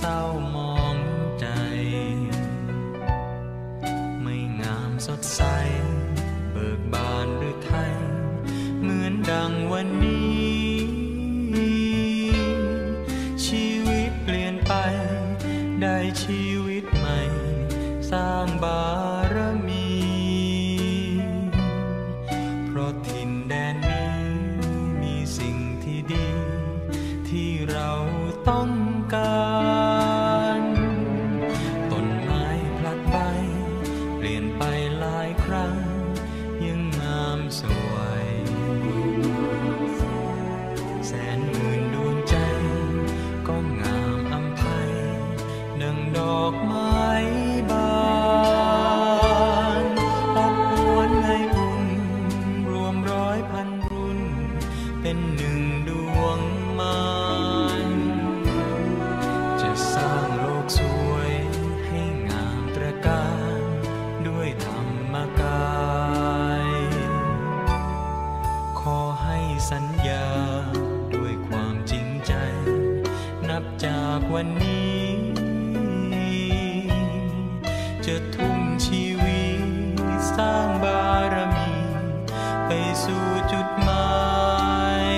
ศร้ามองใจไม่งามสดใสเบิกบานหรือไทยเหมือนดังวันนี้ชีวิตเปลี่ยนไปได้ชีวิตใหม่สร้างบารมีเพราะถิ่นแดนนี้มีสิ่งที่ดีที่เราต้องการต้นไม้พลัดใบเปลี่ยนไปหลายครั้งยังงามสวยแสนหมื่นดวงใจก็งามอำไพดังดอกไม้บานอบอวลให้อุ่นรวมร้อยพันรุ่นเป็นหนึ่งดวงมารจะสร้างโลกสวยให้งามตระการด้วยธรรมกายขอให้สัญญาด้วยความจริงใจนับจากวันนี้จะทุ่มชีวิตสร้างบารมีไปสู่จุดหมาย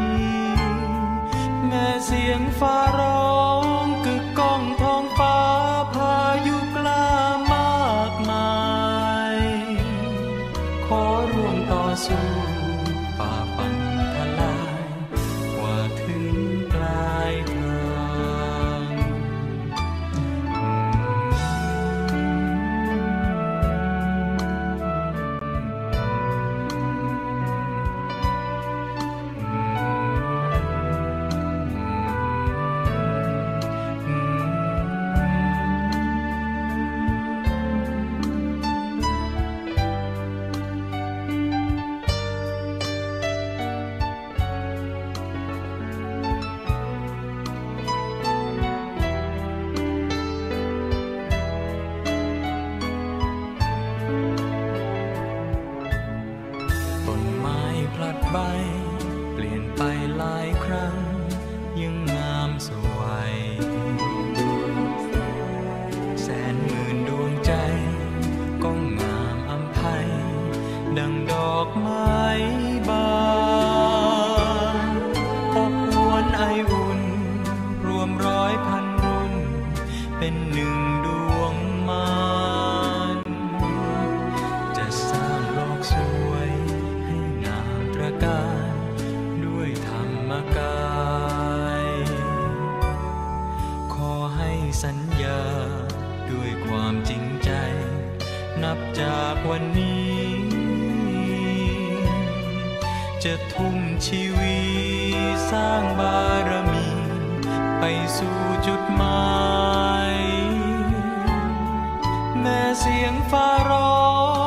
แม้เสียงฟ้าร้องกึกก้องท้องฟ้าพายุกล้ามากมายขอร่วมต่อสู้ฝ่าฟันทลายกว่าถึงปลายทางต้นไม้พลัดใบเปลี่ยนไปหลายครั้งยังงามสวยแสนหมื่นดวงใจก็งามอำไพดังดอกไม้บานอบอวลไออุ่นรวมร้อยพันรุ่นเป็นหนึ่งดวงมารจะสร้างโลกสวยให้งามตระการด้วยธรรมกายขอให้สัญญาด้วยความจริงใจนับจากวันนี้จะทุ่มชีวิตสร้างบารมีไปสู่จุดหมายแม้เสียงฟ้าร้อง